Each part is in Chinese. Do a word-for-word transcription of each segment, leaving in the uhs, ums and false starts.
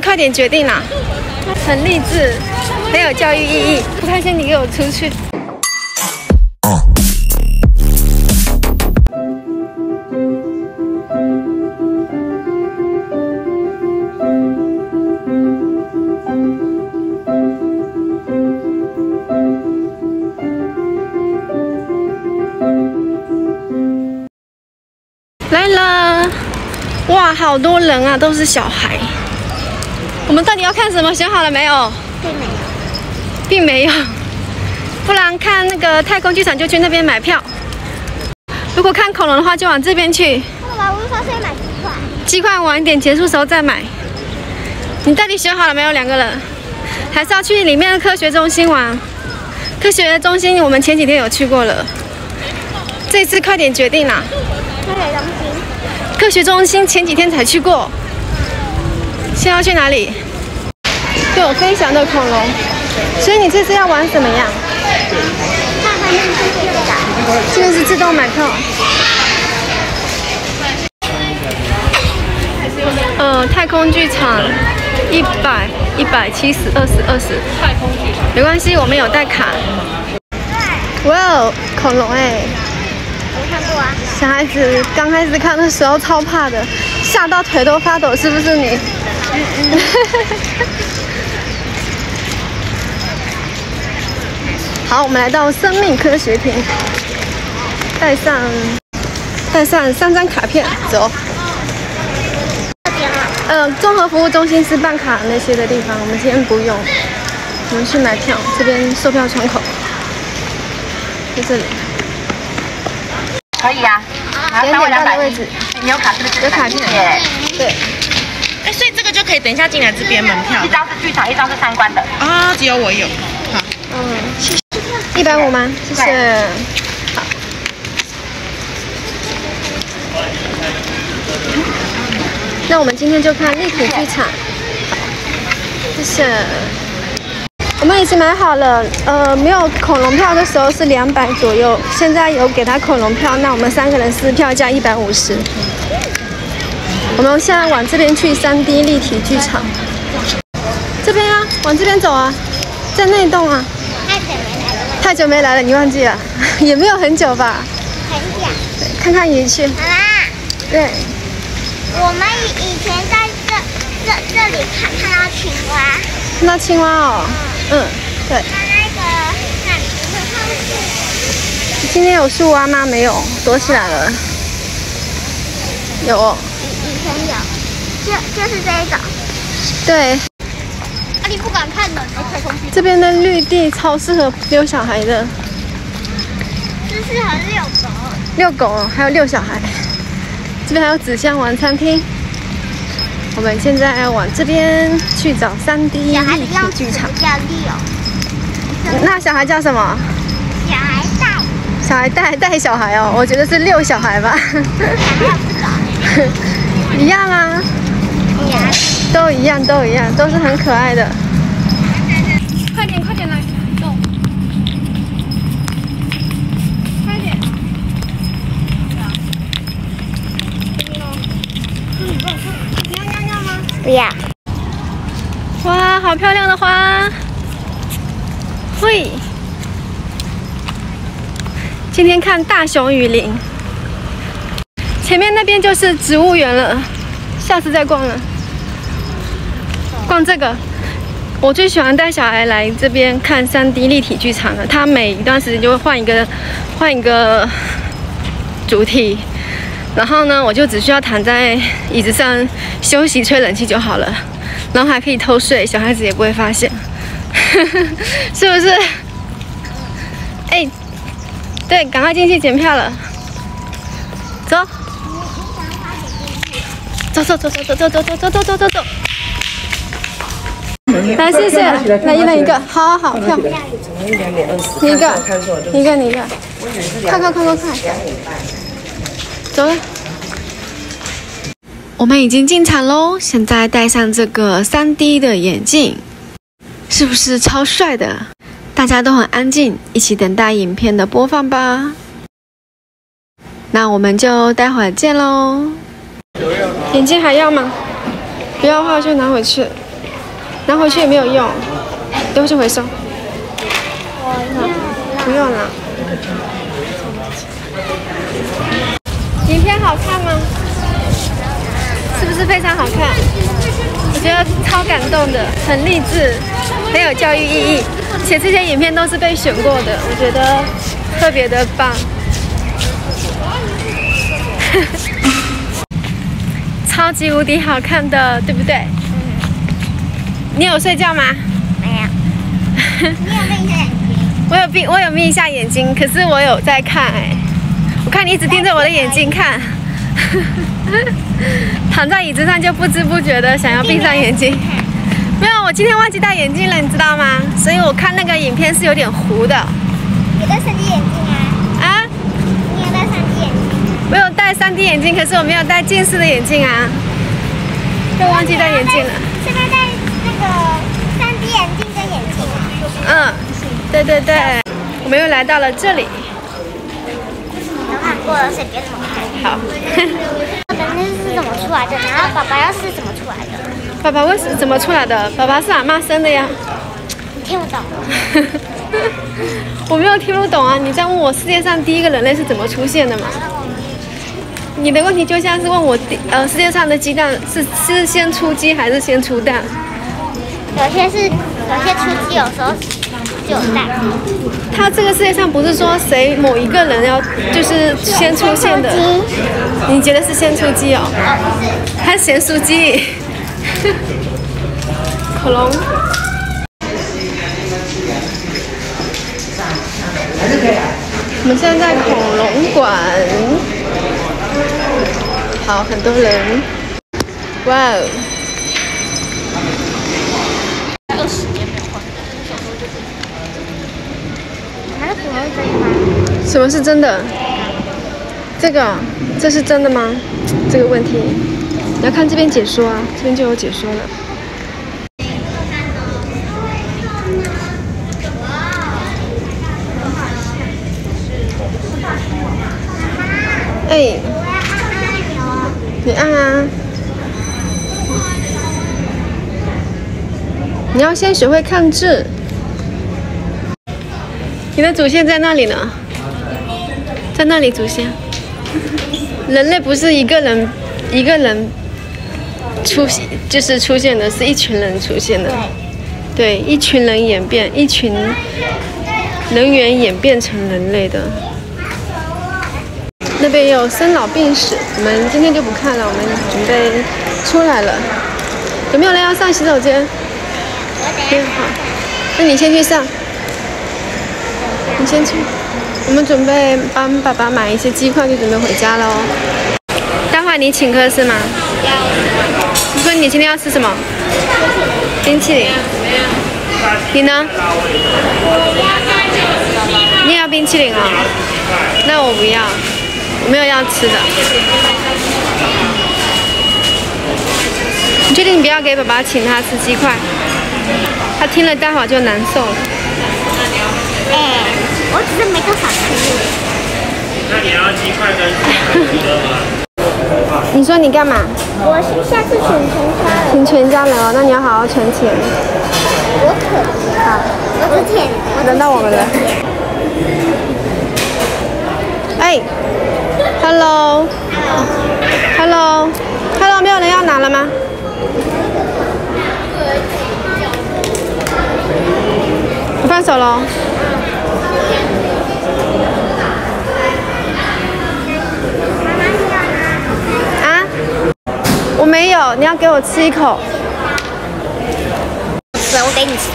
快点决定啦！很励志，很有教育意义。不开心你给我出去。来了，哇，好多人啊，都是小孩。我们到底要看什么？想好了没有？ 并没有， 并没有。不然看那个太空剧场就去那边买票。如果看恐龙的话，就往这边去。 爸爸，我说是买鸡块。 鸡块晚一点结束时候再买。你到底选好了没有？两个人，还是要去里面的科学中心玩？科学中心我们前几天有去过了，这次快点决定啦！ 科学中心。 科学中心前几天才去过，现在要去哪里？就有飞翔的恐龙，所以你这次要玩什么样？ 看他们是这个。 这个是自动买票。呃，太空剧场一百、一百七十、二十、二十。太空剧场没关系，我们有带卡。哇哦，恐龙哎！ 没看过啊。 小孩子刚开始看的时候超怕的，吓到腿都发抖，是不是你？嗯嗯。好，我们来到生命科学厅，带上带上三张卡片，走。呃，综合服务中心是办卡那些的地方，我们今天不用。我们去买票，这边售票窗口，在这里。 可以啊， 点点到的位置， 你有卡是不是？ 有卡片。对。 哎，所以这个就可以等一下进来这边门票。 一张是剧场，一张是参观的。 啊，只有我有。好。 嗯，谢谢。一百五吗？谢谢。好。那我们今天就看立体剧场。谢谢。我们已经买好了，呃，没有恐龙票的时候是两百左右，现在有给他恐龙票，那我们三个人是票价一百五十。我们现在往这边去三 D 立体剧场，这边啊，往这边走啊，在那栋啊。太久没来了，太久没来了，你忘记了？也没有很久吧？ 很久。 看看鱼去。 妈妈。 对。 我们以以前在这这这里看看到青蛙。 看到青蛙哦。嗯，对。 那那个那里不会放树。 今天有树蛙吗？没有，躲起来了。有、哦。 以以前有，就就是这一种。 对。 啊，你不敢看的， 这边的绿地超适合遛小孩的。 是适合遛狗。 遛狗哦，还有遛小孩。这边还有纸箱玩餐厅。我们现在要往这边去找三 D 立体剧场。 叫遛。 那小孩叫什么？ 小孩带。 小孩带带小孩哦，我觉得是遛小孩吧。一样啊。都一样，都一样，都是很可爱的。快点，快点来，走。快点。你要尿尿吗？ 不要。 哇，好漂亮的花！嘿，今天看大熊雨林，前面那边就是植物园了，下次再逛了。逛这个，我最喜欢带小孩来这边看三 D 立体剧场了。他每一段时间就会换一个换一个主题，然后呢，我就只需要躺在椅子上休息、吹冷气就好了，然后还可以偷睡，小孩子也不会发现，是不是？哎，对，赶快进去检票了，走，走走走走走走走走走走走走。来，谢谢，来一人一个，好好好，票，你一个，你一个，你一个，快快快快快，走了。我们已经进场喽，现在戴上这个 三 D 的眼镜，是不是超帅的？大家都很安静，一起等待影片的播放吧。那我们就待会儿见喽。眼镜还要吗？不要的话就拿回去。 拿回去也没有用，丢回去回收。不用了。影片好看吗？是不是非常好看？我觉得超感动的，很励志，很有教育意义，且这些影片都是被选过的，我觉得特别的棒。超级无敌好看的，对不对？你有睡觉吗？ 没有。你有闭一下眼睛？ 我有闭，我有眯一下眼睛，可是我有在看哎、欸。我看你一直盯着我的眼睛看，躺在椅子上就不知不觉的想要闭上眼睛。没有，我今天忘记戴眼镜了，你知道吗？所以我看那个影片是有点糊的。 有戴 三 D 眼镜啊？ 啊？ 你有戴 三 D 眼镜？ 我有戴 三 D 眼镜，可是我没有戴近视的眼镜啊，就忘记戴眼镜了。 现在戴那个 三 D 眼镜跟眼镜啊？ 嗯，对对对，我们又来到了这里。 都看过了，所以别怎么看。 好。 本身是怎么出来的？然后爸爸又是怎么出来的？ 爸爸为什怎么出来的？爸爸是阿嬷生的呀。 你听不懂。 我没有听不懂啊！你在问我世界上第一个人类是怎么出现的吗？你的问题就像是问我第呃世界上的鸡蛋是是先出鸡还是先出蛋？ 有些是有些出鸡，有时候就有蛋。 它这个世界上不是说谁某一个人要就是先出现的，你觉得是先出鸡哦？还是咸酥鸡？恐龙。我们现在在恐龙馆，好，很多人，哇哦！ 二十年没有换。我们的恐龙是真的吗？ 什么是真的？这个，这是真的吗？这个问题，你要看这边解说啊，这边就有解说了。哎，你按啊！你要先学会看字。你的祖先在那里呢，在那里祖先。人类不是一个人一个人出现，就是出现的，是一群人出现的。对，一群人演变，一群人猿演变成人类的。那边也有生老病死，我们今天就不看了，我们准备出来了。有没有人要上洗手间？嗯，好，那你先去上，你先去。我们准备帮爸爸买一些鸡块，就准备回家了哦。待会你请客是吗？你说你今天要吃什么？冰淇淋。你呢？你也要冰淇淋啊？那我不要。我没有要吃的，你确定你不要给爸爸请他吃鸡块？他听了待会儿就难受了。 哎、欸，我只是没多少吃。 那你要鸡块跟你说你干嘛？ 我下次请全家人。 请全家人哦，那你要好好存钱。 我可不好，我只舔。 轮到我们了。哎。Hello，Hello，Hello， Hello. Hello, 没有人要拿了吗？我放手喽。啊？我没有，你要给我吃一口。 是，我给你吃。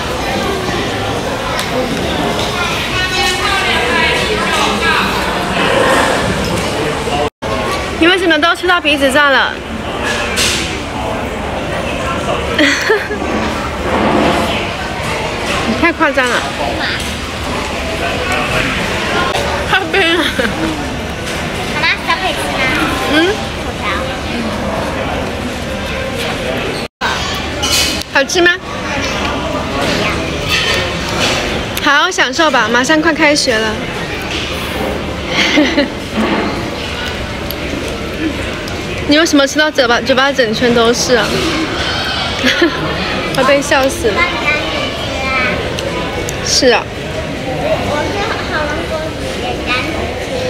你为什么都吃到鼻子上了？你太夸张了！好冰啊！ 妈妈，这可以吃吗？ 嗯。 薯条。 好吃吗？好好享受吧，马上快开学了。你为什么吃到嘴巴嘴巴整圈都是啊？ 会被笑死了。 刚刚你吃啊？ 是啊。 我是好王国里的甘吃。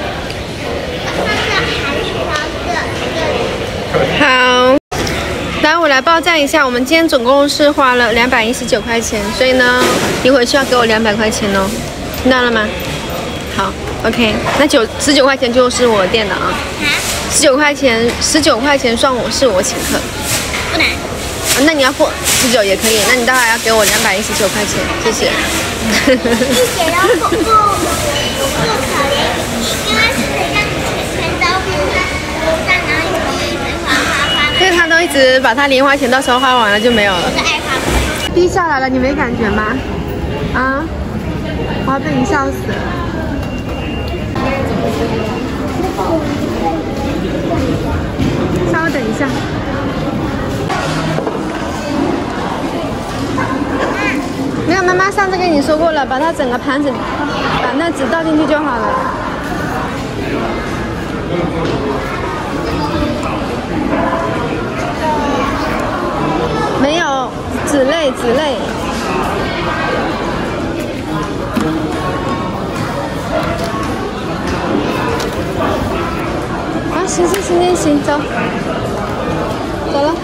那是韩烧的这好。来，我来报账一下，我们今天总共是花了两百一十九块钱，所以呢，你回去要给我两百块钱哦，听到了吗？好 ，OK， 那九十九块钱就是我垫的啊，十九块钱，十九块钱算我是我请客， 不难。 啊，那你要付十九也可以，那你大概要给我两百一十九块钱，谢谢。 一点都不不不可怜，因为是让你全全都放在桌上，然后你一直花花花。 所以他都一直把他零花钱到时候花完了就没有了。 我是爱花花。 逼下来了，你没感觉吗？啊，我要被你笑死了。稍微等一下。没有，妈妈上次跟你说过了，把它整个盘子把那纸倒进去就好了。没有，纸类，纸类。啊，行行行行行，走，走了。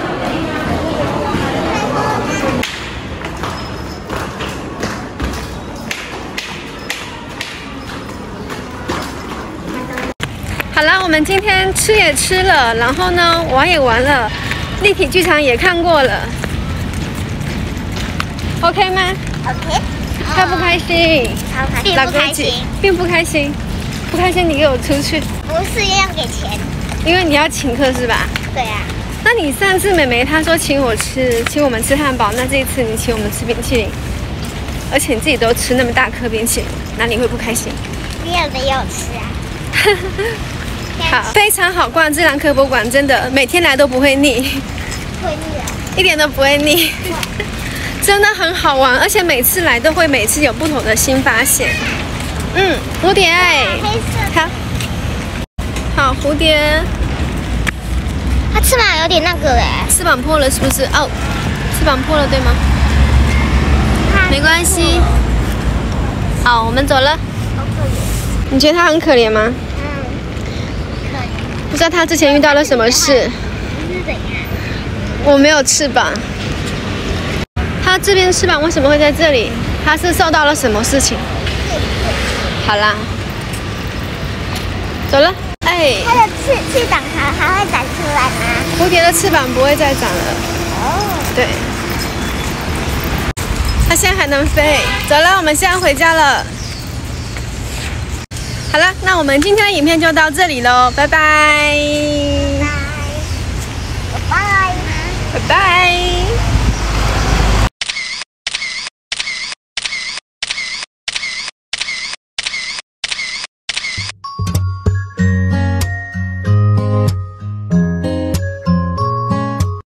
好了，我们今天吃也吃了，然后呢玩也玩了，立体剧场也看过了。OK 吗 OK。 开不开心？ 超开心。并不开心。 并不开心。不开心，你给我出去。 不是要给钱。 因为你要请客是吧？ 对啊。 那你上次妹妹她说请我吃，请我们吃汉堡，那这一次你请我们吃冰淇淋，而且你自己都吃那么大颗冰淇淋，那你会不开心？ 没有的也有吃啊。 好，非常好逛自然科博馆，真的每天来都不会腻。 会腻啊？ 一点都不会腻。真的很好玩，而且每次来都会每次有不同的新发现。嗯，蝴蝶， 黑色。 好，好蝴蝶。 它翅膀有点那个嘞。 翅膀破了是不是？哦，翅膀破了对吗？没关系。好，我们走了。 好可怜。 你觉得它很可怜吗？ 嗯，可怜。 不知道它之前遇到了什么事。 是怎样？ 我没有翅膀。它这边翅膀为什么会在这里？它是受到了什么事情？好啦，走了。哎， 它的翅翅膀还还会长出来吗？ 蝴蝶的翅膀不会再长了。 哦。 对。它现在还能飞。走了，我们现在回家了。好了，那我们今天的影片就到这里喽，拜拜。